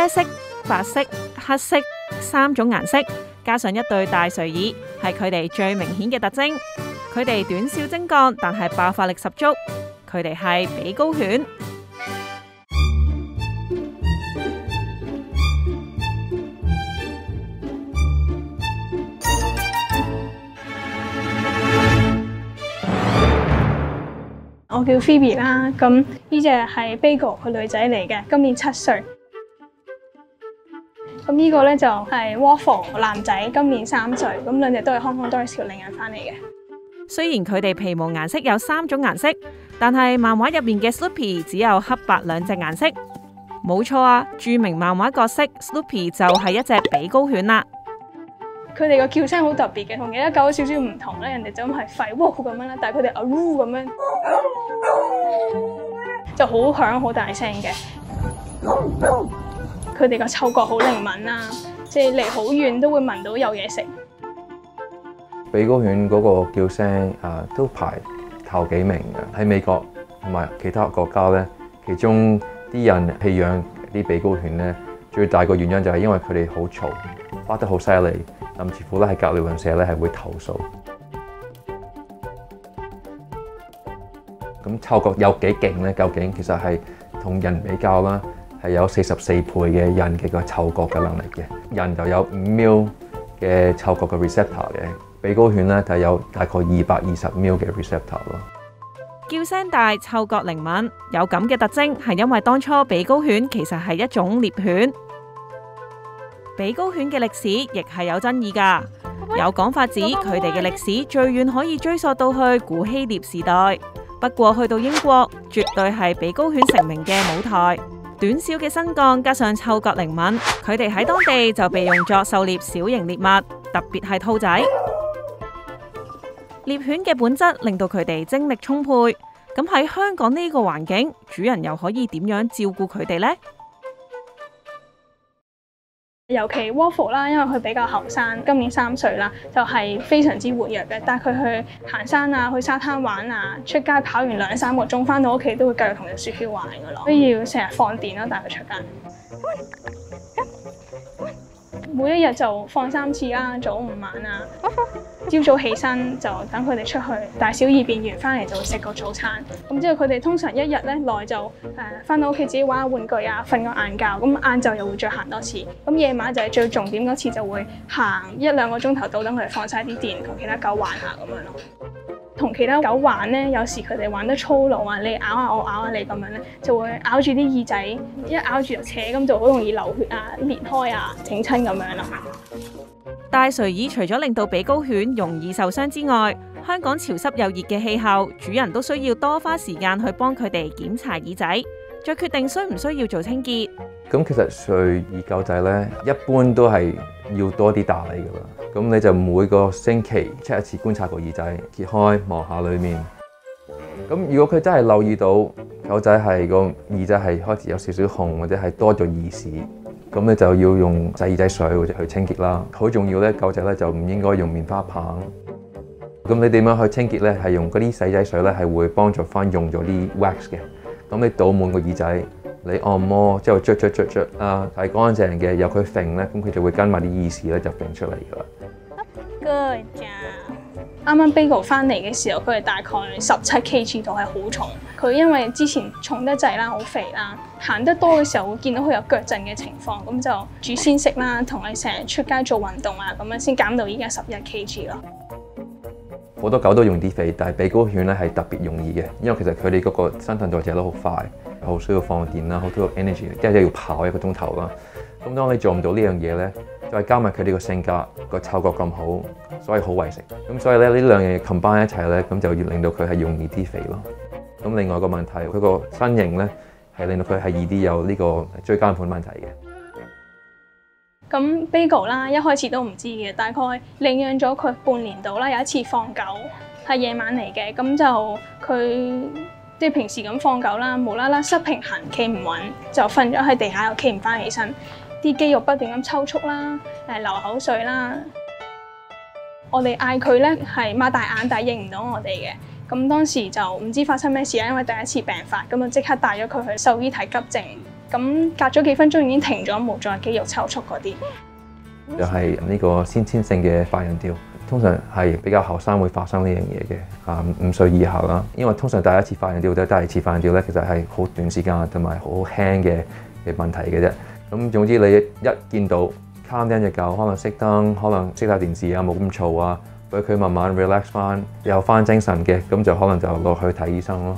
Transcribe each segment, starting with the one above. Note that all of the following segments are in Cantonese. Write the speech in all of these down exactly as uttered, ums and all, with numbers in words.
色、白色、黑色三種顏色，加上一對大垂耳，係佢哋最明顯嘅特徵。佢哋短小精幹，但係爆發力十足。佢哋係比高犬。 我叫 Phoebe 啦，咁呢隻係 Bagel 個女仔嚟嘅，今年七歲。咁呢個咧就係 Waffle 男仔，今年三歲。咁兩隻都係 Hong Kong Dory School 領養翻嚟嘅。 雖然佢哋皮毛顏色有三種顏色，但係漫畫入面嘅 Snoopy 只有黑白兩隻顏色。冇錯啊，著名漫畫角色 Snoopy 就係一隻比高犬啦。 佢哋個叫聲好特別嘅，同其他狗有少少唔同咧。人哋就咁係吠喎咁樣啦，但係佢哋啊嗚咁樣，就好響好大聲嘅。佢哋個嗅覺好靈敏啦，即係離好遠都會聞到有嘢食。 比高犬嗰個叫聲啊，都排頭幾名嘅。喺美國同埋其他國家咧，其中啲人棄養啲比高犬咧，最大個原因就係因為佢哋好嘈，發得好犀利，甚至乎咧喺隔離鄰舍咧係會投訴。咁嗅覺有幾勁咧？究竟其實係同人比較啦，係有四十四倍嘅人嘅個嗅覺嘅能力嘅。人就有五秒嘅嗅覺嘅 receptor 嘅，比高犬咧就有大概二百二十秒嘅 receptor 咯。 叫聲大、嗅覺靈敏，有咁嘅特徵係因為當初比高犬其實係一種獵犬。比高犬嘅歷史亦係有爭議㗎，有講法指佢哋嘅歷史最遠可以追溯到去古希臘時代。不過去到英國，絕對係比高犬成名嘅舞台。短小嘅身幹加上嗅覺靈敏，佢哋喺當地就被用作狩獵小型獵物，特別係兔仔。獵犬嘅本質令到佢哋精力充沛。咁喺香港呢個環境，主人又可以點樣照顧佢哋呢？ 尤其 Waffle 啦，因為佢比較後生，今年三歲啦，就係、是、非常之活躍嘅。帶佢去行山啊，去沙灘玩啊，出街跑完兩三個鐘，翻到屋企都會繼續同隻雪橇玩噶咯。都要成日放電咯，帶佢出街。每一日就放三次啦，早午晚啊。朝早起身就等佢哋出去大小二便完，翻嚟就會食個早餐。咁之後佢哋通常一日咧內就誒翻到屋企自己玩下玩具啊，瞓個晏覺。咁晏晝又會再行多次。咁夜晚就係最重點嗰次，就會行一兩個鐘頭到，等佢哋放晒啲電，同其他狗玩下咁樣咯。同其他狗玩咧，有時佢哋玩得粗魯啊，你咬下我咬下你咁樣咧，就會咬住啲耳仔，一咬住就扯，咁就好容易流血啊、裂開啊、整親咁樣啦。 大垂耳除咗令到比高犬容易受傷之外，香港潮濕又熱嘅氣候，主人都需要多花時間去幫佢哋檢查耳仔，再決定需唔需要做清潔。 咁其實垂耳狗仔咧，一般都係要多啲打理噶啦。咁你就每個星期 check 一次，觀察個耳仔，揭開望下裏面。咁如果佢真係留意到狗仔係個耳仔係開始有少少紅，或者係多咗耳屎，咁你就要用洗耳仔水或者去清潔啦。好重要咧，狗仔咧就唔應該用棉花棒。咁你點樣去清潔咧？係用嗰啲洗耳仔水咧，係會幫助翻用咗啲 wax 嘅。咁你倒滿個耳仔，你按摩之後捽捽捽捽啊，係乾淨嘅，由佢揈咧，咁佢就會跟埋啲耳屎咧就揈出嚟噶啦。 Good job！啱啱 Bagel 翻嚟嘅時候，佢係大概十七 kg 度，係好重。佢因為之前重得滯啦，好肥啦，行得多嘅時候會見到佢有腳震嘅情況，咁就煮鮮食啦，同佢成日出街做運動啊，咁樣先減到依家十一 kg 咯。 好多狗都容易肥，但係比高犬咧係特別容易嘅，因為其實佢哋嗰個新陳代謝都好快，好需要放電啦，好多 energy， 即係要跑一個鐘頭啦。咁當你做唔到呢樣嘢咧，再加埋佢哋個性格個嗅覺咁好，所以好為食。咁所以咧呢兩樣嘢 combine 一齊咧，咁就要令到佢係容易啲肥咯。咁另外一個問題，佢個身形咧係令到佢係易啲有呢個椎間盤問題嘅。 咁 Bagel 啦，一開始都唔知嘅，大概領養咗佢半年度啦。有一次放狗係夜晚嚟嘅，咁就佢即係平時咁放狗啦，無啦啦失平衡，企唔穩，就瞓咗喺地下，又企唔翻起身，啲肌肉不斷咁抽搐啦，誒流口水啦。我哋嗌佢咧係擘大眼，但係認唔到我哋嘅。咁當時就唔知發生咩事啦，因為第一次病發，咁就即刻帶咗佢去獸醫睇急症。 咁隔咗幾分鐘已經停咗，冇再肌肉抽搐嗰啲。 就係呢個先天性嘅發人吊，通常係比較後生會發生呢樣嘢嘅，啊五歲以下啦。因為通常第一次發人吊或者第二次發人吊咧，其實係好短時間同埋好輕嘅嘅問題嘅啫。咁總之你一見到 calm down 隻狗，可能熄燈，可能熄下電視啊，冇咁嘈啊，俾佢慢慢 relax 翻，有翻精神嘅，咁就可能就落去睇醫生咯。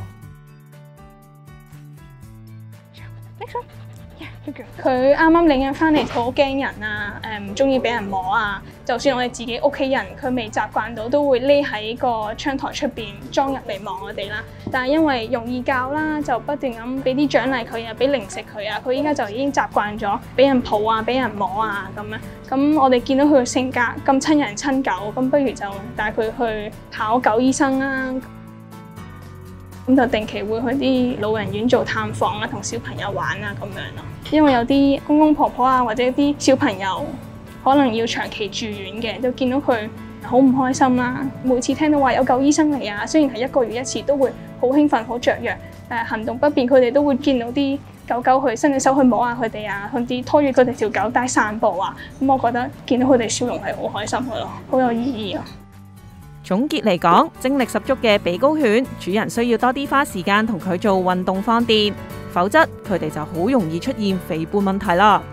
佢啱啱領養翻嚟，好驚人啊！誒唔中意俾人摸啊！就算我哋自己屋企人，佢未習慣到，都會匿喺個窗台出邊裝入嚟望我哋啦。但係因為容易教啦，就不斷咁俾啲獎勵佢啊，俾零食佢啊，佢依家就已經習慣咗俾人抱啊，俾人摸啊咁樣。咁我哋見到佢嘅性格咁親人親狗，咁不如就帶佢去考狗醫生啦。咁就定期會去啲老人院做探訪啊，同小朋友玩啊咁樣咯。因為有啲公公婆婆啊，或者啲小朋友可能要長期住院嘅，都見到佢好唔開心啦。每次聽到話有狗醫生嚟啊，雖然係一個月一次，都會好興奮、好雀躍。誒行動不便，佢哋都會見到啲狗狗去伸隻手去摸下佢哋啊，甚至拖住佢哋條狗帶散步啊。咁我覺得見到佢哋笑容係好開心嘅咯，好有意義啊！ 總結嚟講，精力十足嘅比高犬，主人需要多啲花時間同佢做運動放電，否則佢哋就好容易出現肥胖問題啦。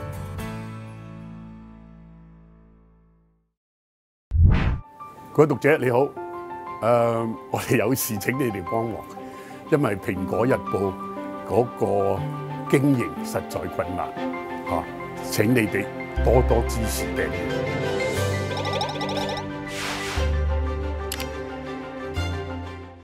各位讀者你好，誒、呃，我哋有事請你哋幫忙，因為《蘋果日報》嗰個經營實在困難嚇、啊，請你哋多多支持訂閱。